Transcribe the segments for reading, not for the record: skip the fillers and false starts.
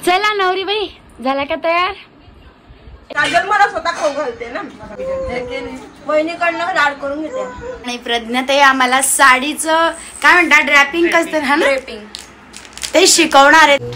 चला नवरी बाई झाला का तयार? काजल मला स्वतः खाऊ घालते ना, वहिनीकडनं लाड करून घेते. आणि प्रज्ञाताई आम्हाला साडीचं काय म्हणतात ड्रॅपिंग कसं हा ना ते शिकवणार आहे.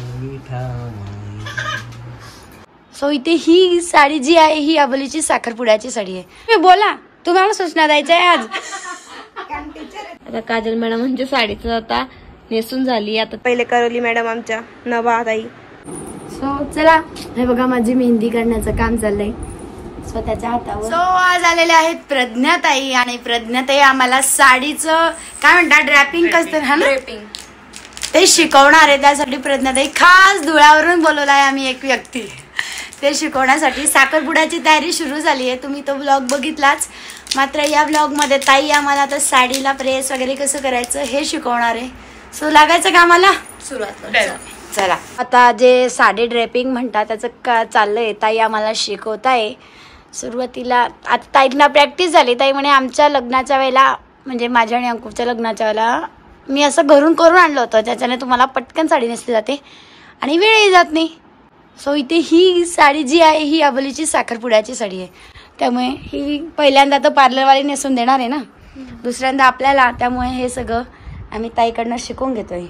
सो इथे ही साडी जी आहे ही अबोलीची साखरपुड्याची साडी आहे. तुम्ही बोला, तुम्हाला सूचना द्यायचं आहे आज. आता काजल मॅडम म्हणजे साडीचं आता नेसून झाली. आता पहिले करवली मॅडम आमच्या नवा ताई. सो चला, हे बघा माझी मेहंदी करण्याचं काम चाललंय स्वतःच्या हातावर. सो आज आलेले आहेत प्रज्ञाताई आणि प्रज्ञाताई आम्हाला साडीचं काय म्हणतात ड्रॅपिंग कसं हा ना ते शिकवणार आहे. त्यासाठी प्रज्ञाताई खास धुळ्यावरून बोलवला आहे आम्ही एक व्यक्ती ते शिकवण्यासाठी. साखरपुड्याची तयारी सुरू झाली आहे, तुम्ही तो ब्लॉग बघितलाच. मात्र या ब्लॉग मध्ये ताई आम्हाला आता साडीला प्रेस वगैरे कसं करायचं हे शिकवणार आहे. सो लागायचं का आम्हाला सुरुवात. चला, आता जे साडी ड्रेपिंग म्हणतात त्याचं का चाललंय ताई आम्हाला शिकवत आहे. सुरुवातीला आता ताईंना प्रॅक्टिस झाली. ताई म्हणे आमच्या लग्नाच्या वेळेला म्हणजे माझ्या आणि अंकुरच्या लग्नाच्या वेळेला मी असं घरून करून आणलं होतं ज्याच्याने तुम्हाला पटकन साडी नेसली जाते आणि वेळही जात नाही. सो इथे ही साडी जी आहे ही अबोलीची साखरपुड्याची साडी आहे. त्यामुळे ही पहिल्यांदा तर पार्लरवाली नेसून देणार आहे ना, दुसऱ्यांदा आपल्याला. त्यामुळे हे सगळं आम्ही ताईकडनं शिकून घेतोय.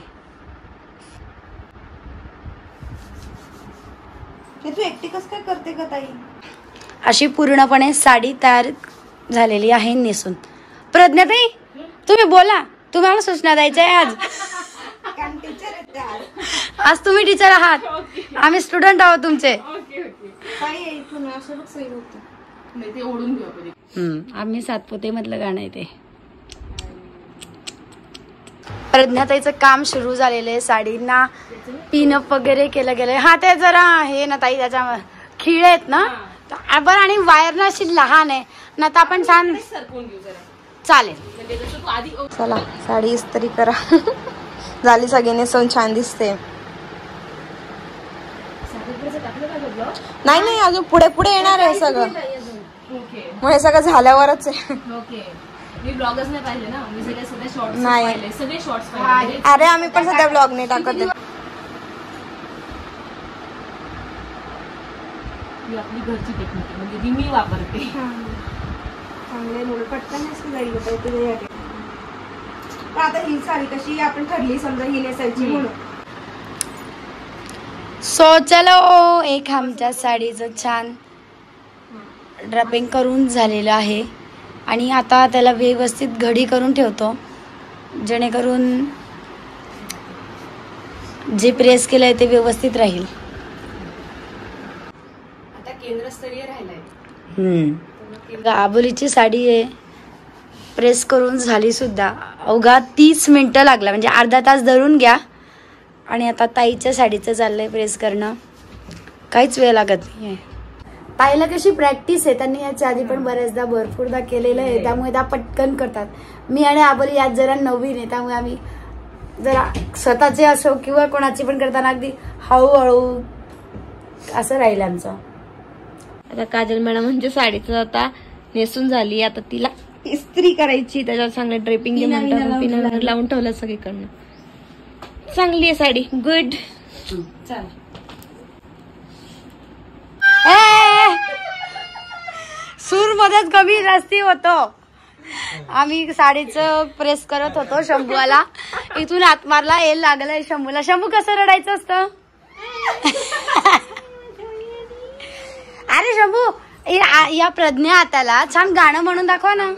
तू एकटी कसं काय करते का ताई? अशी पूर्णपणे साडी तयार झालेली आहे नेसून. प्रज्ञाताई तुम्ही बोला, तुम्हाला सूचना द्यायच्या आहे आज. आज तुम्ही टीचर आहात, आम्ही स्टुडंट आहोत तुमचे. आम्ही सातपुते मधलं गाणं आहे ते. प्रज्ञाताईचं काम सुरू झालेलं आहे. साडींना पिनअप वगैरे केलं गेलंय. हा ते जरा हे ना ताई त्याच्या खिळे आहेत ना बरं, आणि वायर ना अशी लहान आहे ना तर आपण छान चालेल. चला साडी इस्त्री करा. झाली सगळी नेसून छान दिसते. नाही नाही अजून पुढे पुढे येणार आहे सगळं. मग हे सगळं झाल्यावरच आहे. मी ब्लॉगच नाही पाहिले ना, मी सगळे शॉर्ट्स नाही पाहिले, सगळे शॉर्ट्स पाहिले. अरे आम्ही पण सध्या ब्लॉग नाही टाकत. ही आपली घरची टेक्निक म्हणजे ती मी वापरते. आता ही साडी कशी आपण ठरली समजा ही नेसायची म्हणून. सो चलो, एक आमच्या साडीचं छान ड्रॅपिंग करून झालेलं आहे आणि आता त्याला व्यवस्थित घडी करून ठेवतो जेणेकरून जे प्रेस केलंय ते व्यवस्थित राहील. आता केंद्रस्तरीय राहिलाय. आबोलीची साडी आहे, प्रेस करून झाली सुद्धा. अवघा 30 मिनिटं लागला, म्हणजे अर्धा तास धरून घ्या. आणि आता ताईच्या साडीचं चाललंय प्रेस करणं, काहीच वेळ लागत नाही. ताईला कशी प्रॅक्टिस आहे, त्यांनी याच्या आधी पण बऱ्याचदा भरपूरदा केलेलं आहे, त्यामुळे त्या पटकन करतात. मी आणि आबोली यात जरा नवीन आहे, त्यामुळे आम्ही जरा स्वतःचे असो किंवा कोणाची पण करताना अगदी हळूहळू असं राहील आमचं. आता काजल मॅडम म्हणजे साडीचं आता नेसून झाली. आता तिला इस्त्री करायची, त्याच्यावर चांगलं ड्रेपिंग पिना लावून ठेवलं सगळीकडनं. चांगली आहे साडी, गुड. सूर मध्येच कमी जास्ती होतो. आम्ही साडीचं प्रेस करत होतो, शंभूला इथून हात मारला, येल लागलाय शंभूला. शंभू कसं रडायचं असतं? अरे शंभू या प्रज्ञा हाताला छान गाणं म्हणून दाखवा ना.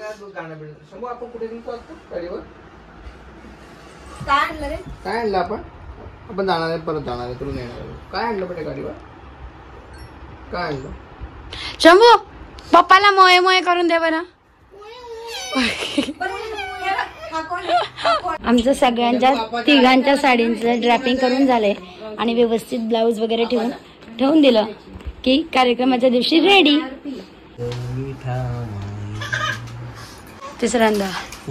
काय आणलं रे? काय आणलं आपण जाणार आहे, परत जाणार आहे, तुला नेणार आहे. काय आणलं पण गाडीवर? काय आणलं? शंभू पप्पाला मोये मोये करून दे बरं. आमचं सगळ्यांच्या तिघांच्या साडींचं ड्रॅपिंग करून झालंय आणि व्यवस्थित ब्लाऊज वगैरे ठेवून दिलं की कार्यक्रमाच्या दिवशी रेडी. तिसऱ्यांदा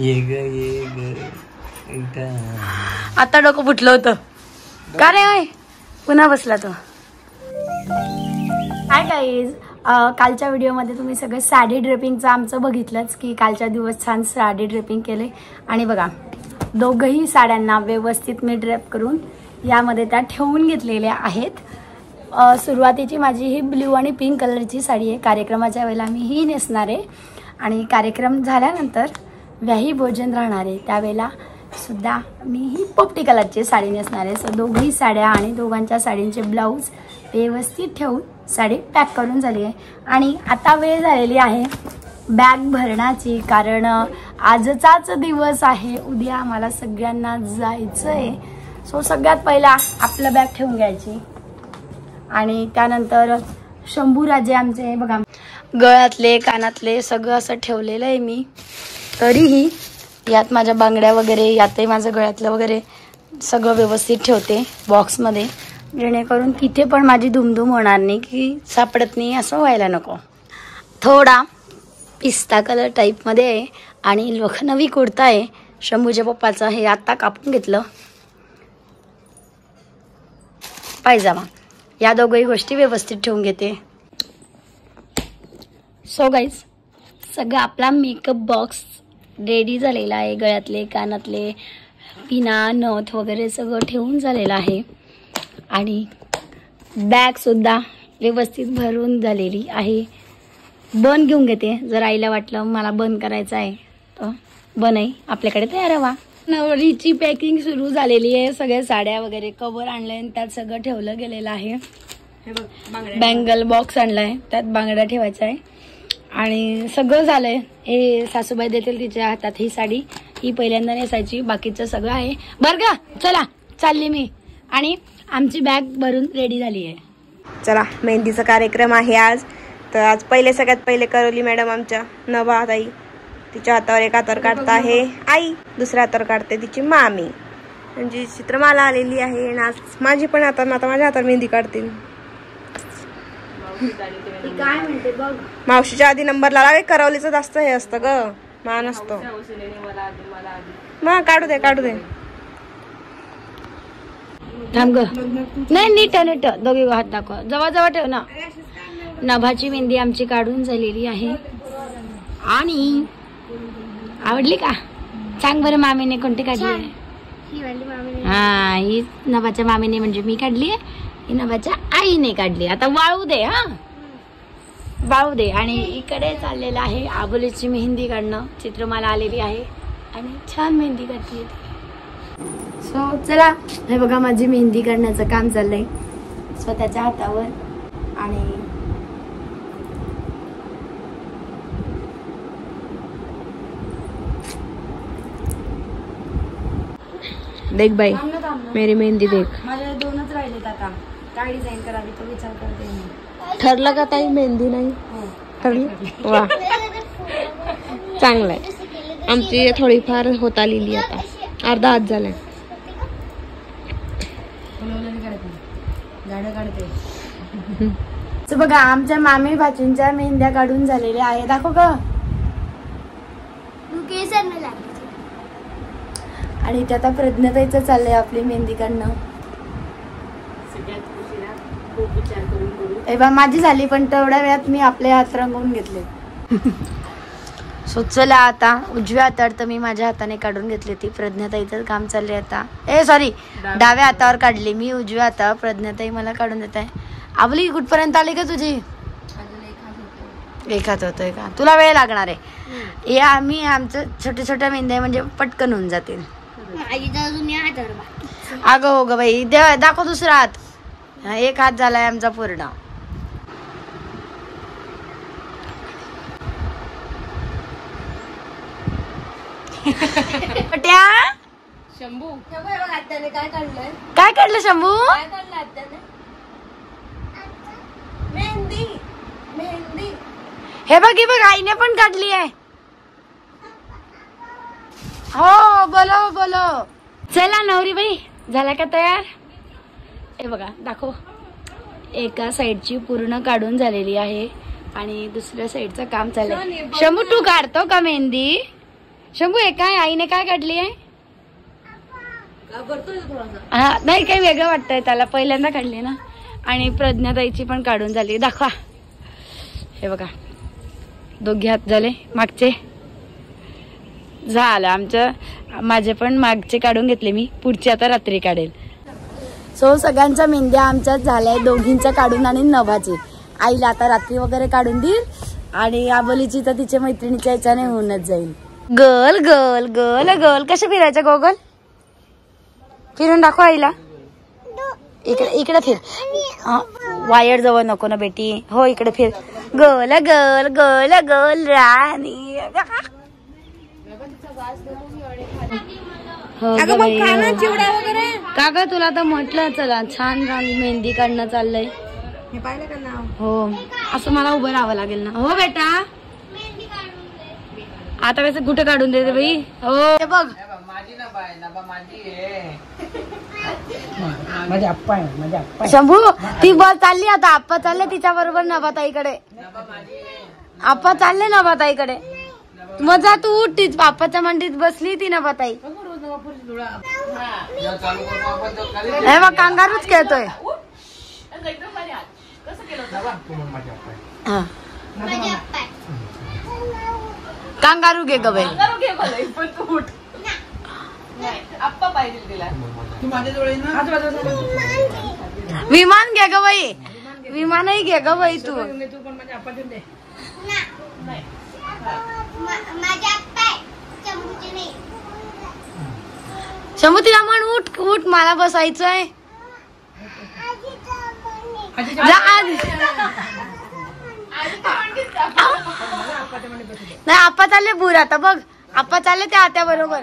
आता डोकं फुटलं होतं का रे? होय पुन्हा बसला तो. हाय गाईज, कालच्या व्हिडिओमध्ये तुम्ही सगळं साडी ड्रेपिंगचं आमचं बघितलंच की कालच्या दिवस छान साडी ड्रेपिंग केले. आणि बघा दोघंही साड्यांना व्यवस्थित मी ड्रेप करून यामध्ये त्या ठेवून घेतलेल्या आहेत. सुरुवातीची माझी ही ब्ल्यू आणि पिंक कलरची साडी आहे. कार्यक्रमाच्या वेळेला मी ही नेसणार आहे आणि कार्यक्रम झाल्यानंतर व्याही भोजन राहणार आहे त्यावेळेला सुद्धा मी ही पोपटी कलरची साडी नेसणार आहे. सो दोघी साड्या आणि दोघांच्या साडींचे ब्लाऊज व्यवस्थित ठेवून साडी पॅक करून झाली आहे. आणि आता वेळ झालेली आहे बॅग भरण्याची, कारण आजचाच दिवस आहे, उद्या आम्हाला सगळ्यांना जायचं आहे. सो सगळ्यात पहिला आपलं बॅग ठेवून घ्यायची आणि त्यानंतर शंभूराजे आमचे बघा गळ्यातले कानातले सगळं असं ठेवलेलं आहे मी. तरीही यात माझ्या बांगड्या वगैरे, यातही माझं गळ्यातलं वगैरे सगळं व्यवस्थित ठेवते बॉक्समध्ये, जेणेकरून तिथे पण माझी धुमधूम होणार नाही की सापडत नाही असं व्हायला नको. थोडा पिस्ता कलर टाईपमध्ये आहे आणि लखनवी कुर्ता आहे शंभूच्या पप्पाचा, हे आत्ता कापून घेतलं. पायजामा, या दोघही गोष्टी व्यवस्थित ठेवून घेते. सो गाईज, सगळं आपला मेकअप बॉक्स रेडी झालेला आहे. गळ्यातले कानातले पिना नथ वगैरे सगळं ठेवून झालेलं आहे आणि बॅगसुद्धा व्यवस्थित भरून झालेली आहे. बन घेऊन घेते, जर आईला वाटलं मला बन करायचं आहे तर बनही आपल्याकडे तयार व्हा. नवरीची पॅकिंग सुरू झालेली आहे. सगळ्या साड्या वगैरे कवर आणले आणि त्यात सगळं ठेवलं गेलेलं आहे. बँगल बॉक्स आणलाय, त्यात बांगड्या ठेवायचा आहे आणि सगळं झालंय. हे सासूबाई देतील तिच्या हातात ही साडी, ही पहिल्यांदा नेसायची, बाकीचं सगळं आहे बरं का. चला चालली मी आणि आमची बॅग भरून रेडी झाली आहे. चला, मेहंदीचा कार्यक्रम आहे आज. तर आज सगळ्यात पहिले करवली मॅडम आमच्या नभा ताई, तिच्या हातावर एक हातावर काढता आहे आई, दुसऱ्या हातावर काढते तिची मामी, म्हणजे चित्रमाला आलेली आहे. आणि आज माझी पण आता माझ्या हातावर मेहंदी काढते. काय म्हणते बघ, मावशीच्या आधी नंबर लावा. करवलीचं जास्त हे असतं ग, मान असतो. मग काढू दे थांब ग, नाही नीट दोघे हात दाखव, जवळ ठेव ना. नभाची मेहंदी आमची काढून झालेली आहे. आणि आवडली का सांग बरं, मामीने कोणती काढली आहे? हा, ही नभाच्या मामीने म्हणजे मी काढली आहे, ही नभाच्या आईने काढली. आता वाळू दे, हा वाळू दे. आणि इकडे चाललेलं आहे आबोलीची मेहंदी काढणं. चित्रमाला आलेली आहे आणि छान मेहंदी काढते. सो चला, हे बघा माझी मेहंदी काढण्याचं काम चाललंय स्वतःच्या हातावर. आणि देख बाई, मेरी मेहंदी देख. माझ्या दोनच राहिलेत आता, काय डिझाईन करावी तो विचार करते मी. ठरलं का ताई? मेहंदी नाही ठरलं? वा, चांगलंय. आमची थोडीफार होत आलेली, आता अर्धा हात झालाय. बघा आमच्या मामी भाचींच्या मेहंद्या काढून झालेल्या आहे. दाखव का. आणि ते आता प्रज्ञाताईचं चाललंय आपली मेहंदी काढणं. माझी झाली, पण तेवढ्या वेळात मी आपले हात रंगवून घेतले. सो चला, आता उजव्या हातावर तर मी माझ्या हाताने काढून घेतली ती. प्रज्ञाताईचं काम चाललंय आता. सॉरी, डाव्या हातावर काढली मी, उजव्या हातावर प्रज्ञाताई मला काढून देत आहे. आवली कुठपर्यंत आली का तुझी? एक हात होतोय का? तुला वेळ लागणार आहे. या आम्ही आमचं छोट्या मेहंद्या म्हणजे पटकन होऊन जातील. अगं हो ग बाई, दाखव दुसरा हात. एक हात झालाय आमचा पूर्ण. शंभू काय काढलं शंभू? मेहंदी. हे बघ आईने पण काढली आहे. हो, बोलो. चला नवरी बाई, झाला का तयार? हे बघा, दाखव. एका साईडची पूर्ण काढून झालेली आहे आणि दुसऱ्या साईडचं काम चाललंय. शंभू तू काढतो का मेहंदी? शंभू हे काय आईने काय काढली आहे? हा, नाही काही वेगळं वाटतंय त्याला, पहिल्यांदा काढली ना. आणि प्रज्ञाताईची पण काढून झाली. दाखवा. हे बघा, दोघे हात झाले मागचे. झालं आमचं. माझे पण मागचे काढून घेतले मी, पुढचे आता रात्री काढेल. सो सगळ्यांच्या मेहंद्या आमच्याच झाल्या, दोघींच्या काढून आणि नभाची. आईला आता रात्री वगैरे काढून देईल आणि आबोलीची तर तिच्या मैत्रिणीच्या याच्याने होऊनच जाईल. गल गल गल गल कशा फिरायच्या गोगल? फिरून दाखव आईला. इकडे इकडे फिर. वायर जवळ नको ना बेटी. हो इकडे फिर. गल गल गल गल राणी. का ग तुला तर म्हटलं चला छान मेहंदी काढणं चाललंय. पाहिलं का नाव? हो असं मला उभं राहावं लागेल ना. हो बेटा आता कसं कुठे काढून देते बाई. हो बघ शंभू ती बस चालली आता. आप्पा चालले तिच्या बरोबर नभाताईकडे. आप्पा चालले नभाताईकडे. मग जा तू उठ. तीच आप्पाच्या मंडीत बसली ती नभाताई. हे बघ कांगारूच खेळतोय. कांगारू घे ग बाई. विमान घे ग बाई. विमानही घे ग बाई तू. शंभू तिला म्हण उठ उठ मला बसायचंय. नाही आप्पा चालले बुर आता बघ. आप्पा चालले त्या आत्या बरोबर.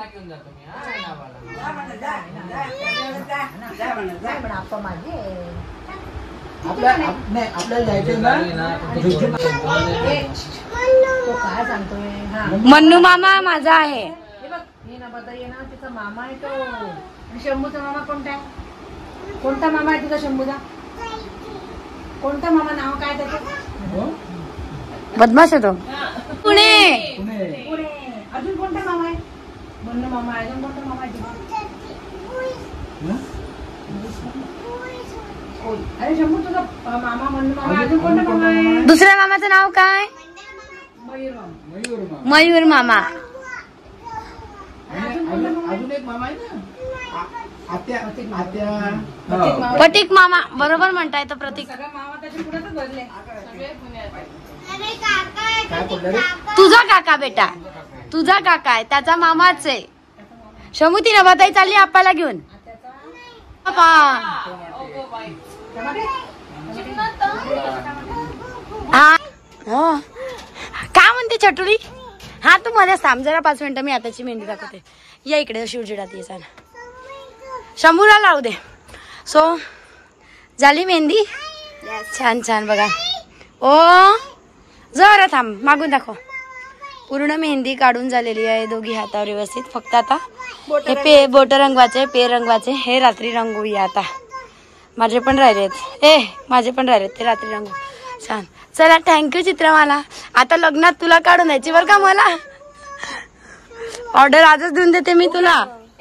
मन्नू मामा माझा आहे. तिचा मामा आहे तो. शंभूचा मामा कोणता आहे? कोणता मामा आहे तुझा शंभूचा? कोणता मामा? नाव काय त्याचं? बदमाश आहे तो. पुणे. अजून कोणता मामा आहे? मन्नू मामा आहे. अजून कोणता मामा आहे? अरे शंभू तुझा मामा मन्नू मामा. अजून कोणता मामा आहे? दुसऱ्या मामाचं नाव काय? मयूर मामा. मयूर मामा. अजून एक मामा आहे ना आत्या. प्रतीक मामा बरोबर म्हणताय तर प्रतीक. मामा त्याच्या पुढेच बसले. तुझा काका बेटा तुझा काका आहे त्याचा मामाच आहे. शंभू ती नभाताई चालली आप्पाला घेऊन. काय म्हणते चटुरी? हा तू मध्ये थांब जरा 5 मिनिटं. मी आताची मेहंदी दाखवते. या इकडे शिवजिडात ये चाल. शंभूला लावू दे. सो झाली मेहंदी. छान छान बघा. ओ जरा थांब मागून दाखव. पूर्ण मेहंदी काढून झालेली आहे दोघी हातावर व्यवस्थित. फक्त आता हे बोट रंगवाचे पे रंगवाचे हे रात्री रंगूया. आता माझे पण राहिलेत. माझे पण राहिलेत ते रात्री रंगू. छान चला थँक्यू चित्रमाला. आता लग्नात तुला काढून द्यायची बरं का. मला ऑर्डर आजच देऊन देते मी तुला.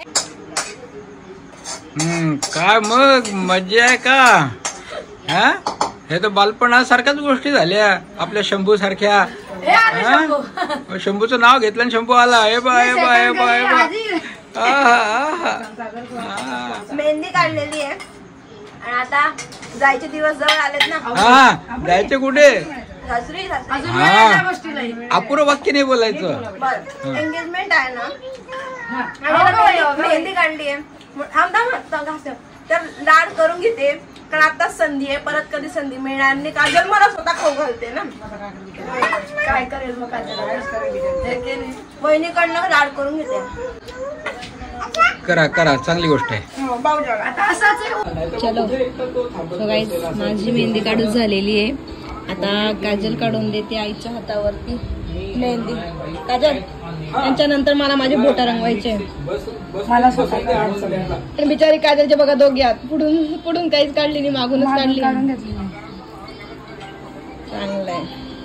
काय मग मजा आहे का? हा हे तर बालपणासारख्याच गोष्टी झाल्या आपल्या शंभू सारख्या. शंभूचं नाव घेतलं आणि शंभू आला. हे बा हे बा हे बा हे बा. मेहंदी काढलेली आहे आणि आता जायचे दिवस जवळ आलेत ना. हा जायचे कुठे? सासरी. हा अपुरं वाक्य नाही बोलायचं. एंगेजमेंट आहे ना. मेहंदी काढली आहे. तर लाड करून घेते कारण आता संधी आहे. परत कधी संधी मिळणार नाही. काजल मला स्वतः खाऊ घालते ना. काय करेल मग वहिनीकडनं लाड करून घेते. करा करा चांगली गोष्ट आहे. चलो सो गाईज माझी मेहंदी काढून झालेली आहे. आता काजल काढून देते आईच्या हातावरती मेहंदी. काजल त्यांच्यानंतर मला माझे बोटा रंगवायचे. मला स्वतः बिचारी काजलचे बघा दोघे हात पुढून पुढून काहीच काढली नाही मागूनच काढली. चांगलंय.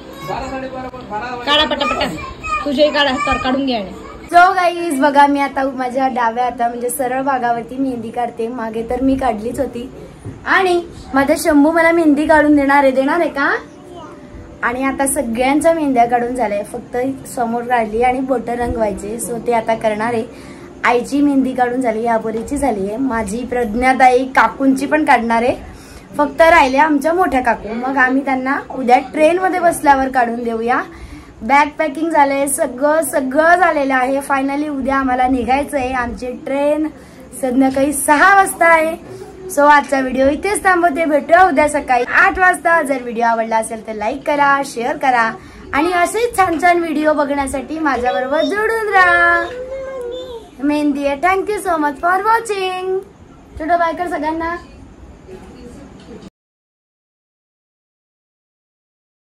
काढा पटापटा. तुझेही काढा तर काढून घ्या. सो गाईज बघा मी आता माझ्या डाव्या हाता म्हणजे सरळ भागावरती मेहंदी काढते. मागे तर मी काढलीच होती आणि माझा शंभू मला मेहंदी काढून देणार आहे का. आणि आता सगळ्यांच्या मेहंद्या काढून झाल्या. फक्त समोर काढली आणि बोट रंगवायचे. सो ते आता करणार आहे. आईची मेहंदी काढून झाली, याबरीची झाली आहे, माझी प्रज्ञाताई काकूंची पण काढणार आहे, फक्त राहिले आमच्या मोठ्या काकू. मग आम्ही त्यांना उद्या ट्रेन मध्ये बसल्यावर काढून देऊया. बॅग पॅकिंग झालंय, सगळं झालेलं आहे. फायनली उद्या आम्हाला निघायचंय. आमची ट्रेन संध्याकाळी 6 वाजता आहे. सो आजचा व्हिडिओ इथेच थांबवते. भेटूया उद्या सकाळी 8 वाजता. जर व्हिडिओ आवडला असेल तर लाईक करा, शेअर करा आणि असेच छान छान व्हिडिओ बघण्यासाठी माझ्याबरोबर जोडून राहा. मेहंदी आहे. Thank you so much for watching. छोटं बाय कर सगळ्यांना.